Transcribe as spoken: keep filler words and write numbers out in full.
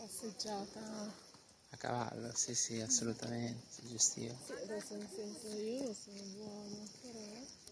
passeggiata. A cavallo, sì sì, assolutamente, suggestivo. Sì, adesso nel senso io sono buona, però...